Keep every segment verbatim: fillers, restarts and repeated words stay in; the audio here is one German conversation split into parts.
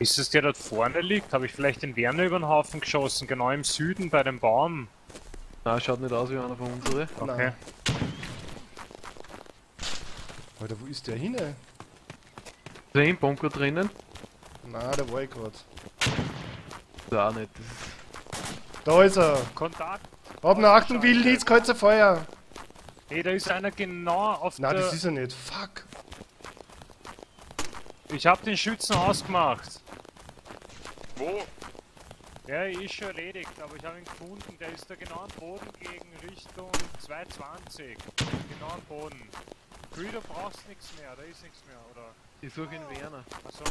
Ist es der dort vorne liegt? Habe ich vielleicht den Werner über den Haufen geschossen, genau im Süden bei dem Baum? Nein, schaut nicht aus wie einer von uns, oder? Okay. Nein. Alter, wo ist der hin? Ist er im Bunker drinnen? Nein, da war ich grad. Da auch nicht. Das ist... Da ist er! Kontakt! Hab noch Achtung, Wildnitz, kalt's Feuer! Hey, da ist einer genau auf Nein, der... das ist er nicht. Fuck! Ich hab den Schützen ausgemacht. Wo? Ja, ist schon erledigt, aber ich habe ihn gefunden. Der ist da genau am Boden gegen Richtung zweihundertzwanzig. Genau am Boden. Free, du brauchst nichts mehr, da ist nichts mehr, oder? Ich suche den Werner. Achso.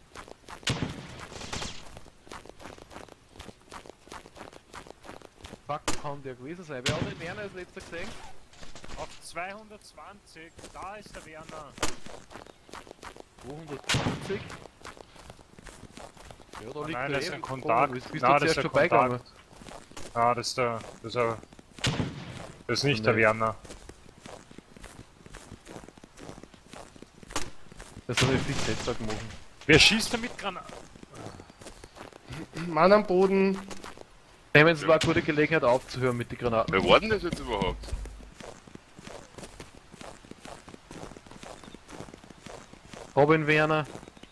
Fuck, kann der gewesen sein. Wer hat den Werner als letzter gesehen? Auf zweihundertzwanzig, da ist der Werner. zweihundertzwanzig? Ja, da liegt Nein, der das ist eh ein im Kontakt. Bist Nein, du das zuerst ist der vorbeigegangen? Kontakt. Ah, das ist der... Das ist, der, das ist nicht Nee. der Werner. Das soll ich fix jetzt machen. Wer schießt da mit Granaten? Mann am Boden! Nehmen es war eine gute Gelegenheit aufzuhören mit den Granaten. Wer war denn das jetzt überhaupt? Robin Werner.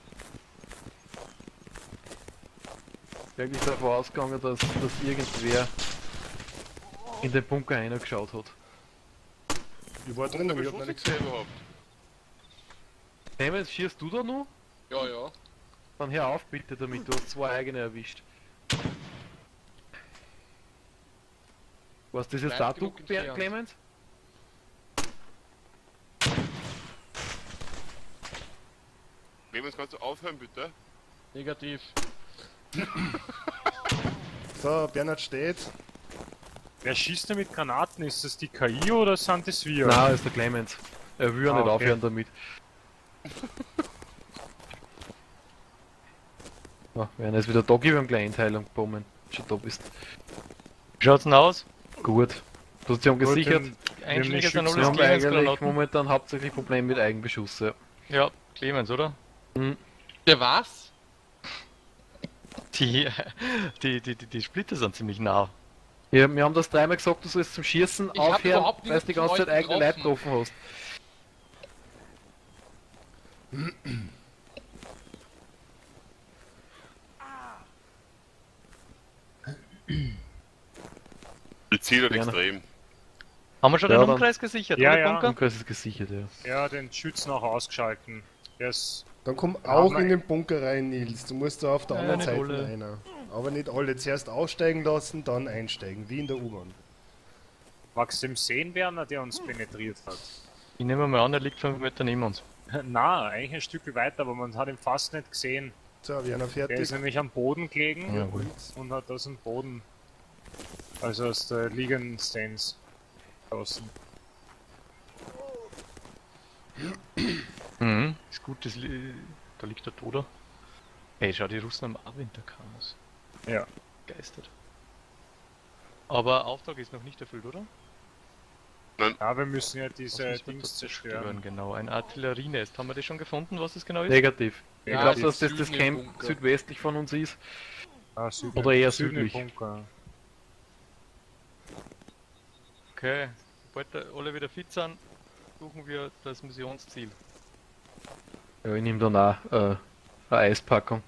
Wirklich davon ausgegangen, dass, dass irgendwer in den Bunker reingeschaut hat. Ich war drin, aber ich hab noch nichts gesehen. überhaupt? Clemens, schießt du da noch? Ja, ja. Dann hör auf bitte damit, du hast zwei eigene erwischt. Was, das ist Bleib da genug du, entfernt. Clemens? Clemens, kannst du aufhören, bitte? Negativ. So, Bernhard steht. Wer schießt da mit Granaten? Ist das die K I oder sind das wir? Nein, ist der Clemens. Er will ja Ah, nicht okay. aufhören damit. Oh, Werner ist wieder da, gib ihm gleich Einteilung bomben. Schon da bist. Wie schaut's denn aus? Gut. Position Gut, gesichert. den- Einschläge sind Schützen Wir alles haben Clemens eigentlich Granaten. momentan hauptsächlich Probleme mit Eigenbeschuss. Ja. Ja, Clemens, oder? Mhm. Der was? Die, die, die, die, die Splitter sind ziemlich nah. Ja, wir haben das dreimal gesagt, du sollst zum Schießen Ich hab aufhören, überhaupt weil du die nichts von ganze Zeit euch eigene Leute getroffen. getroffen hast. Die zielt Gerne. extrem. Haben wir schon Ja, den dann- Umkreis gesichert, Ja, oder ja. Bunker? Umkreis ist gesichert, ja. Ja, den Schützen auch ausgeschalten. Der ist... Dann komm Ja, auch mein- in den Bunker rein, Nils. Du musst da auf der Ja, anderen nicht Seite alle. rein. Aber nicht alle. Zuerst aussteigen lassen, dann einsteigen. Wie in der U-Bahn. Magst du den sehen, Werner, der uns penetriert hat? Ich nehme mal an, er liegt fünf Meter neben uns. Na, eigentlich ein Stück weiter, aber man hat ihn fast nicht gesehen. So, Werner Der fertig. ist nämlich am Boden gelegen Ja. und hat aus dem Boden, also aus der liegenden Stance, draußen. Mhm. Ist gut, das li da liegt der Toter. Hey, schau, die Russen haben auch Winterchaos. Ja. Geistert. Aber Auftrag ist noch nicht erfüllt, oder? Ja, wir müssen ja Was diese müssen wir Dings dort zerstören. Genau, ein Artillerienest. Haben wir das schon gefunden, was das genau ist? Negativ. Ja, ich glaube, die dass das das Süden im Camp Bunker. südwestlich von uns ist. Ah, Süden, Oder eher Süden im südlich. Bunker. Okay, sobald da alle wieder fit sind, suchen wir das Missionsziel. Ja, ich nehme dann auch äh, eine Eispackung.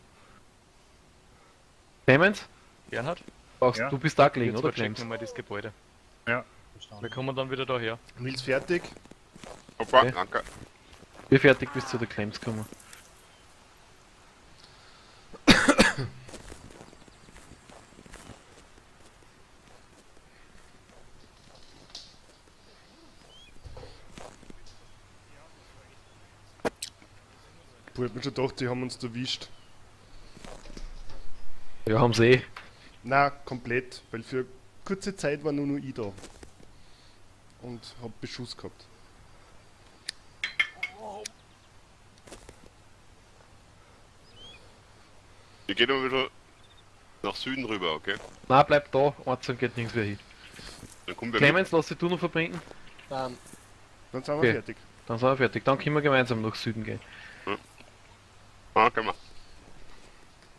Clemens? Bernhard? Brauchst, Ja. Du bist da gelegen, Jetzt oder verchecken Clemens? wir mal das Gebäude. Ja, Wir verstanden. kommen dann wieder daher. Nils fertig. Hoppa, Okay. danke. Wie fertig bist du zu der Clemens gekommen? Ich hab mir schon gedacht, sie haben uns erwischt. Ja, haben sie eh. Na, komplett. Weil für kurze Zeit war nur noch ich da. Und hab Beschuss gehabt. Wir gehen mal wieder nach Süden rüber, okay? Nein, bleib da, Ortsam geht nirgends mehr hin. Dann kommen wir Clemens, lass dich du noch verbinden, Dann. Dann sind wir Okay. fertig. dann sind wir fertig. Dann können wir gemeinsam nach Süden gehen. mit. Ah, können wir.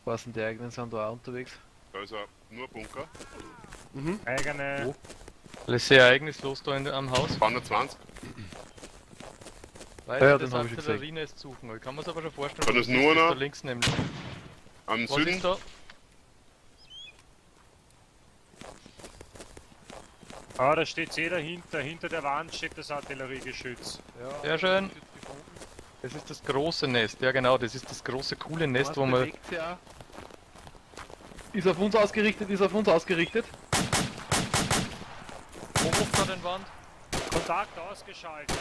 aufpassen, die eigenen sind da auch unterwegs. Da ist ja nur Bunker. Mhm. Eigene. Wo? Alles sehr ereignislos da in, am Haus. zweihundertzwanzig. Weiß Ja, ja, den das hab ich Artillerienest suchen. Ich kann mir aber schon vorstellen, Dann wo ist das nur das noch- da links nämlich. Am Was Süden. ist da? Ah, da steht eh dahinter. Hinter der Wand steht das Artilleriegeschütz. Ja, Sehr schön. Das ist das große Nest. Ja genau, das ist das große coole Nest, wo man... Ist auf uns ausgerichtet, ist auf uns ausgerichtet. Wo ruft man den Wand? Kontakt ausgeschaltet.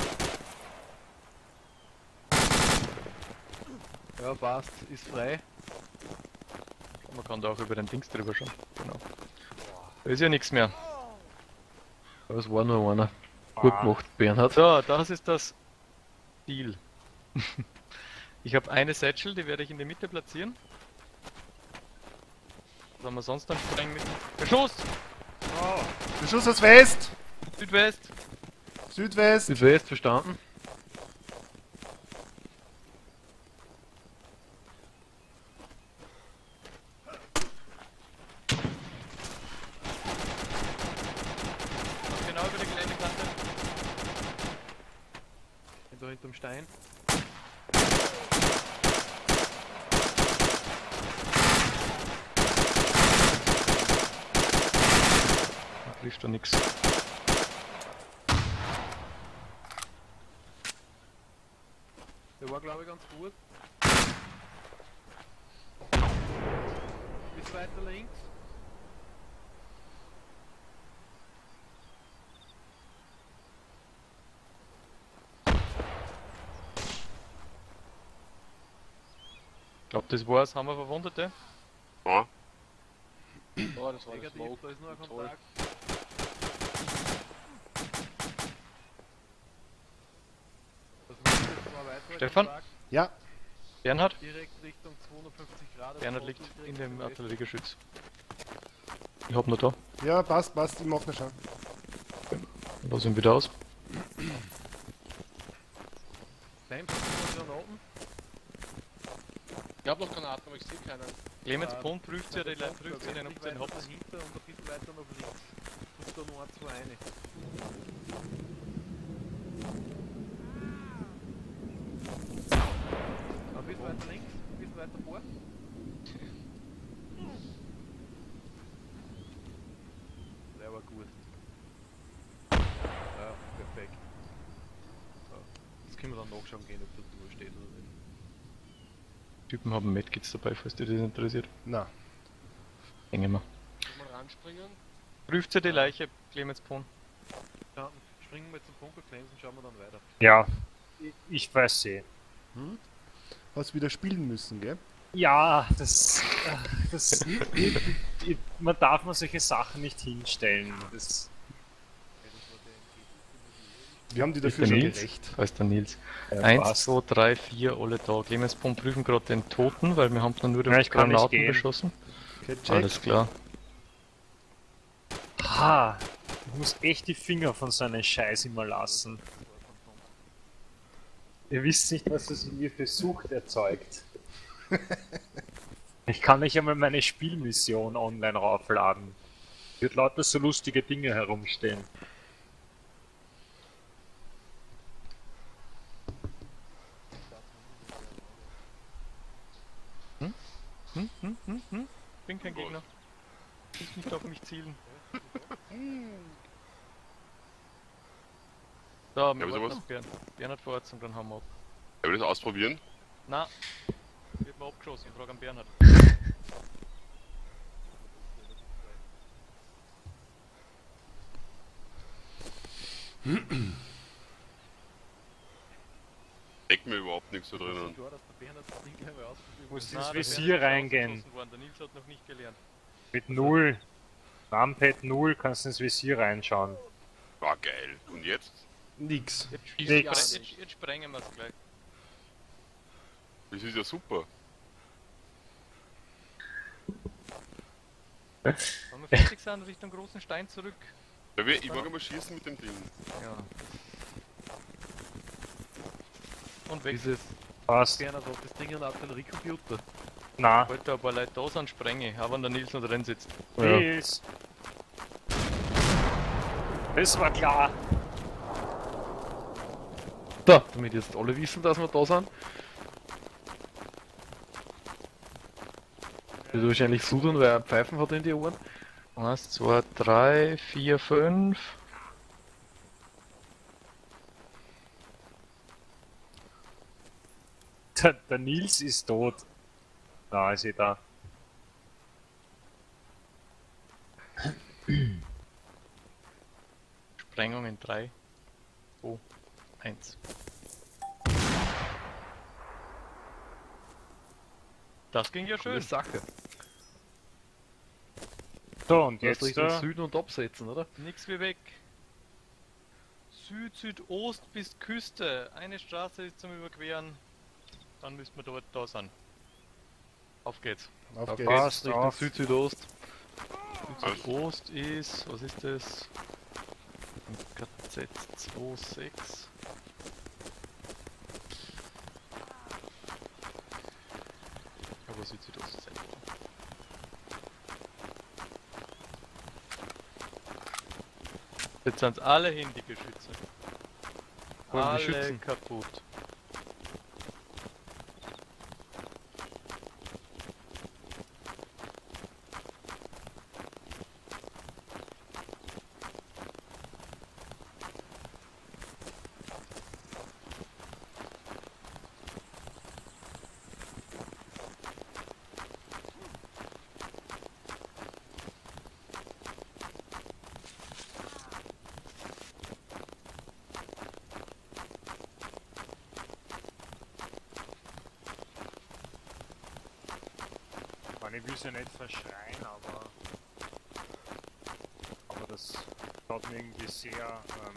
Ja, passt, ist frei. Man kann da auch über den Dings drüber schauen. Genau. Da ist ja nichts mehr. Das war nur einer. Gut Ah. gemacht, Bernhard. So, das ist das Ziel. Ich habe eine Satchel, die werde ich in die Mitte platzieren. Was haben wir sonst dann sprengen mit? Beschuss! Oh, Beschuss aus West! Südwest! Südwest! Südwest, verstanden? Genau über der Geländekante. Bin da hinterm Stein. Da trifft da nichts. Der war glaube ich ganz gut. Bis weiter links. Ich glaube, das war's. Haben wir Verwundete? Ja. Oh, das war der Negativ, Smoke. da ist nur ein Toll. Kontakt. Das ist jetzt noch ein weiterer Stefan? Kontakt, Ja, Bernhard? direkt Richtung zweihundertfünfzig Grad. Bernhard liegt in dem Artilleriegeschütz. Ich hab nur da. ja, passt, passt, ich mach noch schon. Lass ihn wieder aus. Nein, Granaten. Ich hab noch Granaten, aber ich sehe keinen. Clemens Ah, Pohn prüft ja, die Le- prüft ja den, ob weiter den habt. dahinter und ein bisschen weiter nach links. Tust da noch ein, zwei eine. Ein bisschen weiter links, ein bisschen weiter vor. Der war gut. Ja, perfekt. So. Jetzt können wir dann nachschauen gehen, ob der Tour steht oder nicht. Typen haben Medkits dabei, falls dich das interessiert. Na, Hängen wir. Soll mal ranspringen? Prüft ja die Leiche, Clemens Pohn. Ja, springen wir zum Bunker Claims und schauen wir dann weiter. ja. Ich- Ich weiß eh. hast wieder spielen müssen, gell? Ja, das. äh, das ich, man darf man solche Sachen nicht hinstellen. Das, Wir haben die dafür Ist der schon Nils? gerecht. Da ist der Nils. äh, Eins, passt. zwei, drei, vier, alle da. Clemens Pohn prüfen gerade den Toten, weil wir haben dann nur durch Ja, ich kann nicht Granaten gehen. beschossen. Okay, check. Alles klar. Ha, ich muss echt die Finger von so einem Scheiß immer lassen. Ihr wisst nicht, was das in mir für Sucht erzeugt. Ich kann nicht einmal meine Spielmission online raufladen. Wird lauter so lustige Dinge herumstehen. Hm, hm, hm, hm? Bin kein Gegner. Muss nicht auf mich zielen. So, wir aber warten sowas- auf Bern. Bernhard vorwärts und dann haben wir ab. Soll ich das ausprobieren? Na, wird mir abgeschossen. Ich frage an Bernhard. Deckt mir überhaupt nichts da drinnen. Klar, dass der Bernhard das Ding gleich mal ausprobiert. Muss Na, ins der Visier Bernhard ist reingehen. ausgeschossen worden. Der Nils hat noch nicht gelernt. Mit null. Numpad null kannst du ins Visier reinschauen. War geil. Und jetzt? Nix. Jetzt, Nix. schießen wir- Nix. jetzt, jetzt sprengen wir es gleich. Das ist ja super. Wenn wir fertig sind, Richtung großen Stein zurück. Ja, wir- ich mag mal schießen mit dem Ding. Ja. Und weg. Dieses Passt. Bernhard hat das Ding ein Artilleriecomputer. Na, Sobald da ein paar Leute da sind, sprenge ich, auch wenn der Nils noch drin sitzt. Ja. Nils. Das war klar. Da, damit jetzt alle wissen, dass wir da sind. Wird wahrscheinlich sudern, weil er Pfeifen hat in die Ohren. eins, zwei, drei, vier, fünf. Der, der Nils ist tot. Da ist er da. Sprengung in drei, zwei, eins. Das ging ja Coole schön. Sache. So, und Jetzt jetzt Richtung äh, Süden und absetzen, oder? Nix wie weg. Süd, Südost bis Küste. Eine Straße ist zum Überqueren. Dann müssen wir dort da sein. Auf geht's. Auf Auf geht's. Passt, Richtung auf. Süd-Südost. Süd, Südost ist, was ist das? K Z sechsundzwanzig. Aber Süd, Südost ist einfach. Jetzt sind alle hin, die Geschütze. Wollen die Alle schützen? kaputt. Man, ich will sie nicht verschreien, aber. Aber das schaut mir irgendwie sehr. Ähm,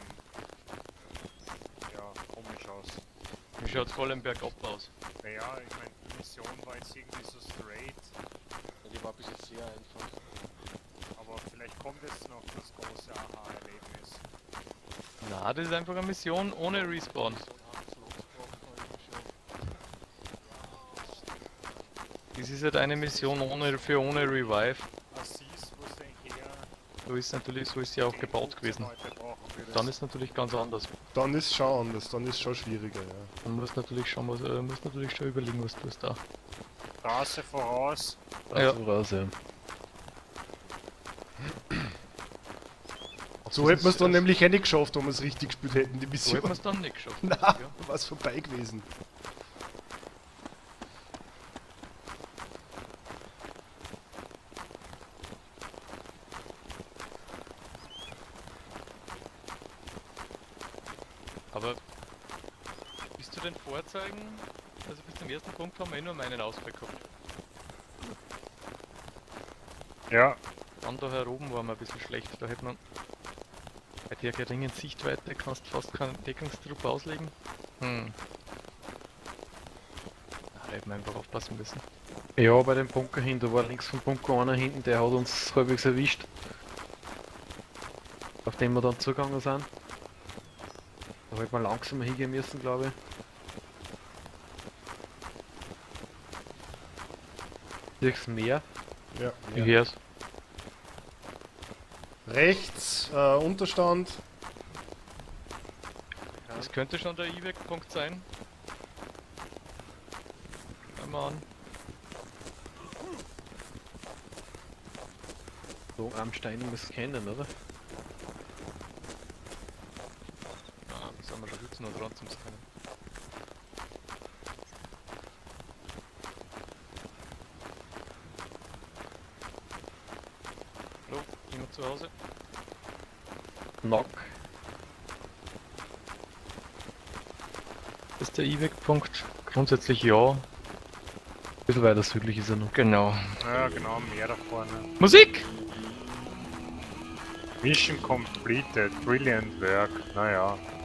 ja, komisch aus. Wie schaut's voll im Bergab aus? Naja, ich meine, die Mission war jetzt irgendwie so straight, Ja, die war bis jetzt sehr einfach. aber vielleicht kommt jetzt noch das große Aha-Erlebnis. Na, das ist einfach eine Mission ohne Respawn. So ein achtzehn abgebrochen, habe ich schon. Das ist halt eine Mission ohne, für ohne Revive. Assis, wo es denn her? So ist natürlich, so ist sie auch gebaut gewesen. Leute brauchen wir das. Dann ist natürlich ganz anders. Dann ist schon anders, dann ist schon schwieriger, ja. Man muss natürlich schon was, äh, muss natürlich schon überlegen, was du da. Straße voraus. Das Ja. voraus, ja. So hätten wir es dann nämlich eh nicht geschafft, wenn wir es richtig gespielt hätten, die So hätten wir Mission. es dann nicht geschafft. Na, Ja. war es vorbei gewesen. Aber bis zu den Vorzeigen, also bis zum ersten Punkt haben wir eh nur meinen Ausblick gehabt. Ja, Dann da heroben waren wir ein bisschen schlecht, da hätte man bei der geringen Sichtweite kannst fast keinen Deckungstrupp auslegen. Hm. Da hätten wir einfach aufpassen müssen. Ja, bei dem Bunker hin, da war links vom Bunker einer hinten, der hat uns halbwegs erwischt. Auf den wir dann zugegangen sind. Da hätte man langsamer hingehen müssen, glaube ich. Durchs Meer. Ja. Wie ja. wär's? Rechts, äh, Unterstand. Das könnte schon der E-Weg-Punkt sein. Schau mal an. So am Stein muss es kennen, oder? Ah, da sind wir da sitzen und dran zum Scannen. Hallo, jemand zu Hause? Knock. Ist der E-Weg-Punkt? Grundsätzlich ja. Ein bisschen weiter südlich ist er noch. Genau. ja genau, mehr da vorne. Musik! Mission completed, brilliant work. Naja,